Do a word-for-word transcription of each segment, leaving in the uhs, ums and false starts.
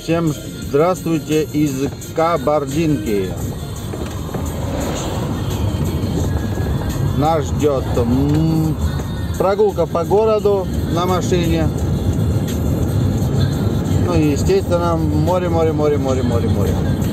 Всем здравствуйте из Кабардинки. Нас ждет прогулка по городу на машине. Ну и, естественно, море, море, море, море, море, море.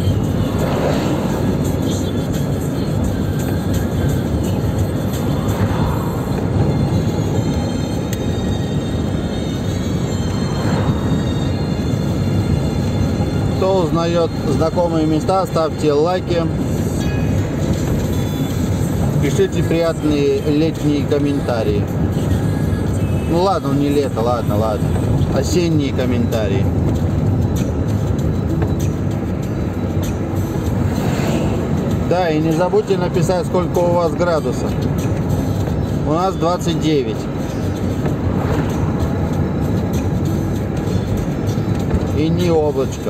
Кто узнает знакомые места, ставьте лайки. Пишите приятные летние комментарии. Ну ладно, не лето, ладно, ладно. Осенние комментарии. Да, и не забудьте написать, сколько у вас градусов. У нас двадцать девять. И не облачко.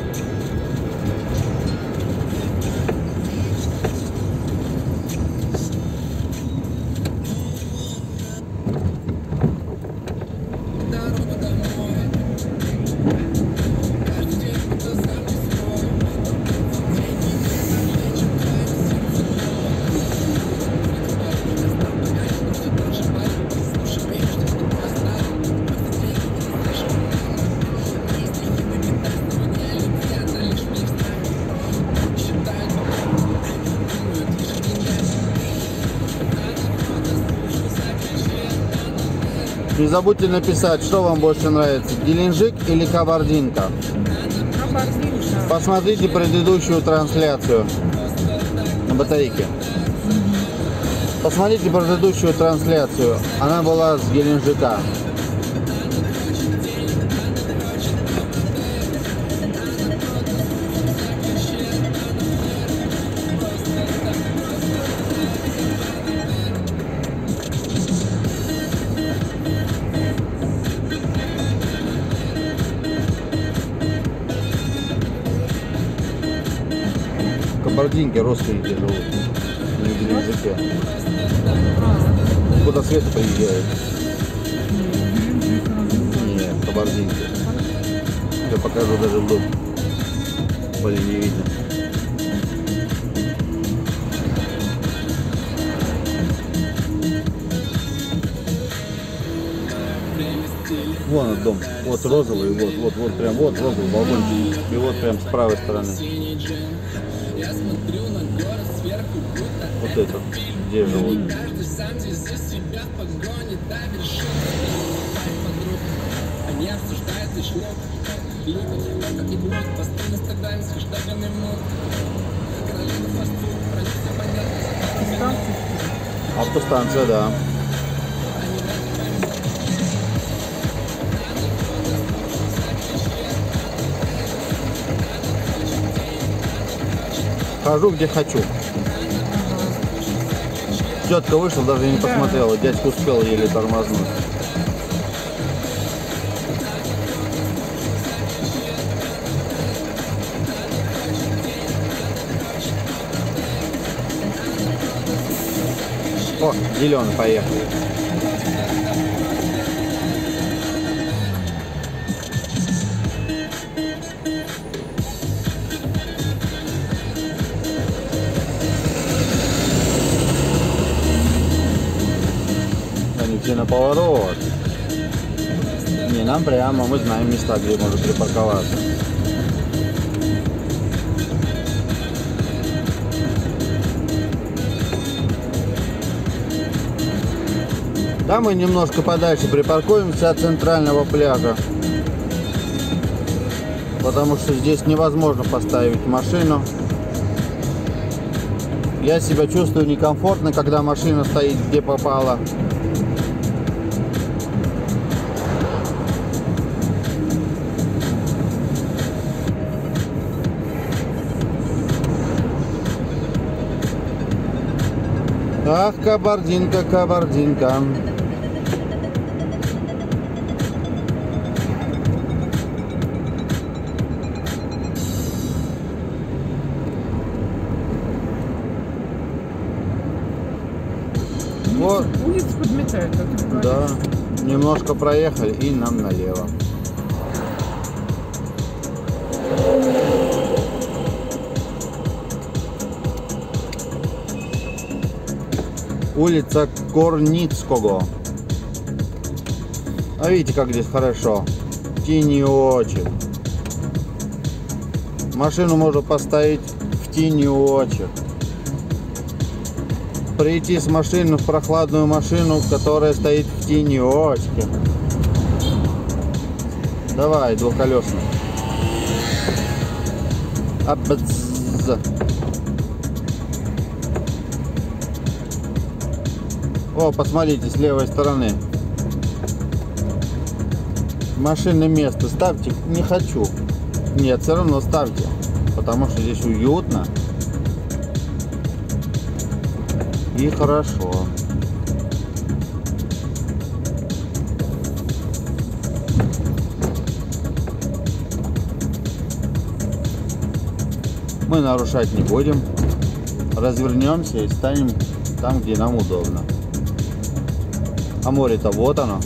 Не забудьте написать, что вам больше нравится, Геленджик или Кабардинка. Кабардинка. Посмотрите предыдущую трансляцию на батарейке. Посмотрите предыдущую трансляцию, она была с Геленджика. Кабардинки родственники живут, не в Геленджике. Куда Света приезжает? Нет, Кабардинки. Я покажу даже дом. Более не видно. Вон он дом, вот розовый, вот, вот, вот прям, вот розовый балкончик. И вот прям с правой стороны. Вот это, где живут. Автостанция, да. Хожу где хочу. Тетка вышла, даже не посмотрела. Дядька успел еле тормознуть. О, зеленый, поехали. Все на поворот. Не, нам прямо, мы знаем места, где можно припарковаться. Да, мы немножко подальше припаркуемся от центрального пляжа, потому что здесь невозможно поставить машину. Я себя чувствую некомфортно, когда машина стоит где попало. Ах, Кабардинка, Кабардинка. Вот. Улицу подметают, как ты говоришь. Да, немножко проехали и нам налево. Улица Корницкого. А видите, как здесь хорошо. Тенечек. Машину можно поставить в тенечек. Прийти с машины в прохладную машину, которая стоит в тенечке. Давай, двухколесный. Абдз. О, посмотрите, с левой стороны. Машинное место ставьте. Не хочу. Нет, все равно ставьте. Потому что здесь уютно. И хорошо. Мы нарушать не будем. Развернемся и станем там, где нам удобно. А море-то вот оно.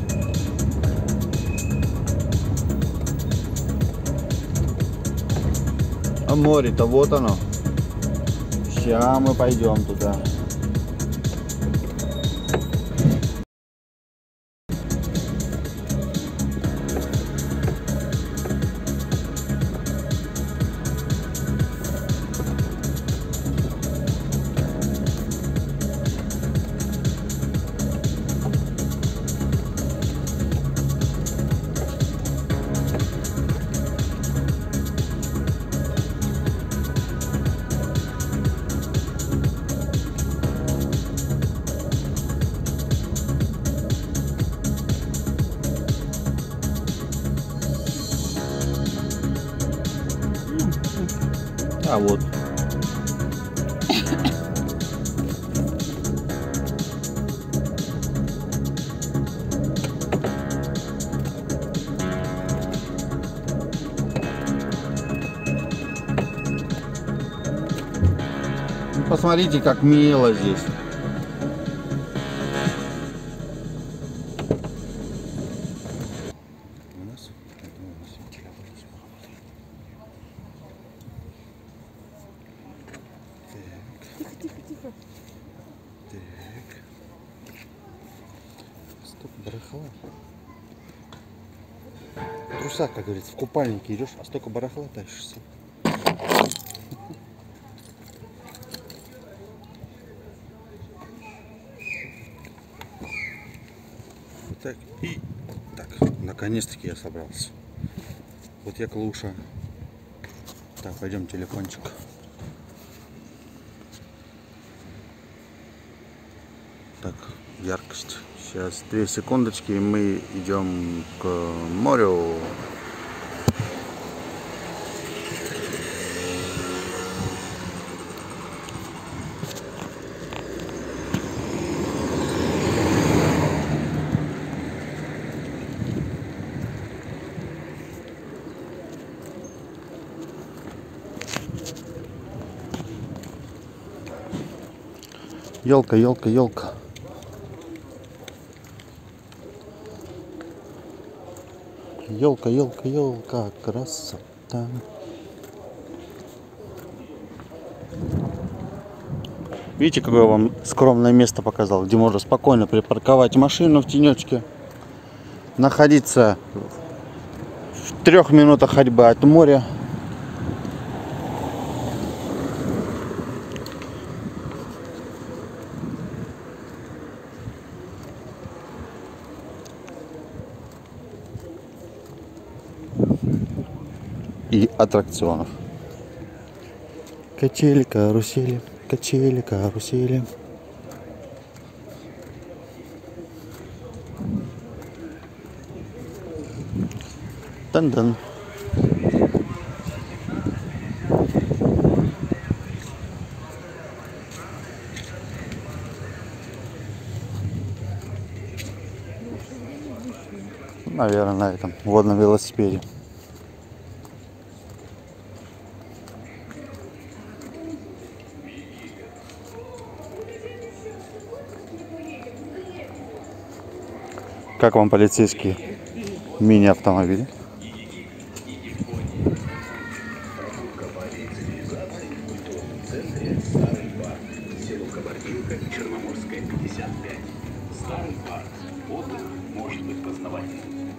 А море-то вот оно. Сейчас мы пойдем туда. А вот. Ну, посмотрите, как мило здесь. Столько барахла. Труса, как говорится, в купальнике идешь, а столько барахла тащишься. Вот так и так. Наконец-таки я собрался. Вот я клуша. Так, пойдем телефончик. Так, яркость. Сейчас две секундочки, и мы идем к морю. Елка, елка, елка. Елка, елка, елка, красота. Видите, какое я вам скромное место показал, где можно спокойно припарковать машину в тенечке, находиться в трех минутах ходьбы от моря. И аттракционов. Качели, карусели, качели, карусели. Тан-дан. Наверное, на этом водном велосипеде. Как вам полицейские мини-автомобили? Село Кабардинка, Черноморское Отдых может быть познавательным.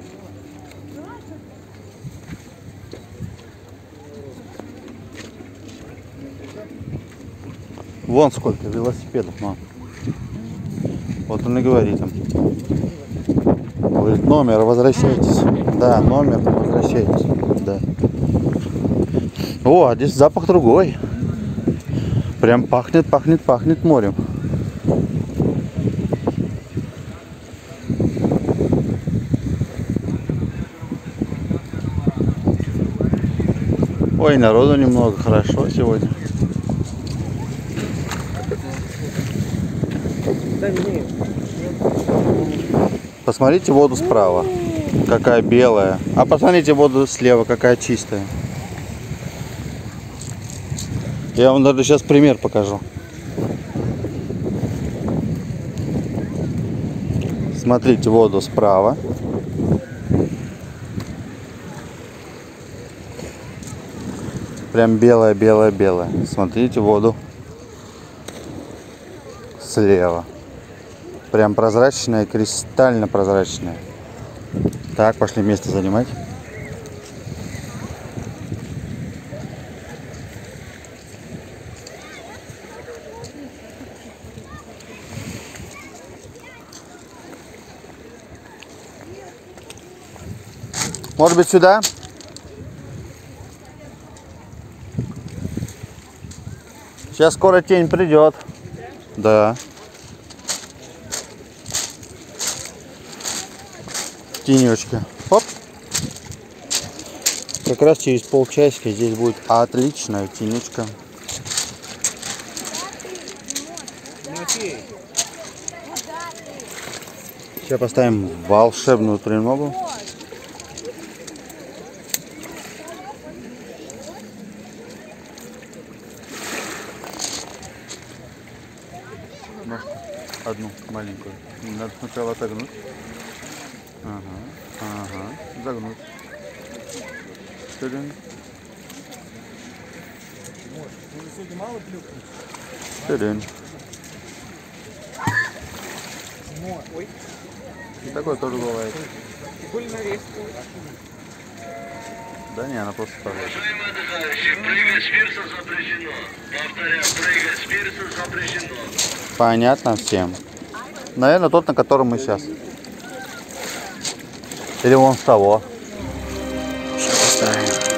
Вон сколько велосипедов, мам. Вот он и говорит им. Говорит, номер, возвращайтесь. Да, номер, возвращайтесь. Да. О, а здесь запах другой. Прям пахнет, пахнет, пахнет морем. Ой, народу немного, хорошо сегодня. Посмотрите воду справа, какая белая. А посмотрите воду слева, какая чистая. Я вам даже сейчас пример покажу. Смотрите воду справа. Прям белая, белая, белая. Смотрите воду слева. Прям прозрачная, кристально прозрачная. Так, пошли место занимать. Может быть, сюда? Сейчас скоро тень придет. Да. Тенечки. Оп. Как раз через полчасика здесь будет отличная тенечка. Сейчас поставим волшебную треногу. Ножку одну маленькую. Надо сначала отогнуть. Ага, ага, загнуть. Тырын. Тырын. И такое тоже бывает. Да не, она просто ставит. Уважаемые отдыхающие, прыгать с пирса запрещено. Повторяю, прыгать с пирса запрещено. Понятно всем. Наверное, тот, на котором мы сейчас. Или вон с того. Сейчас поставим.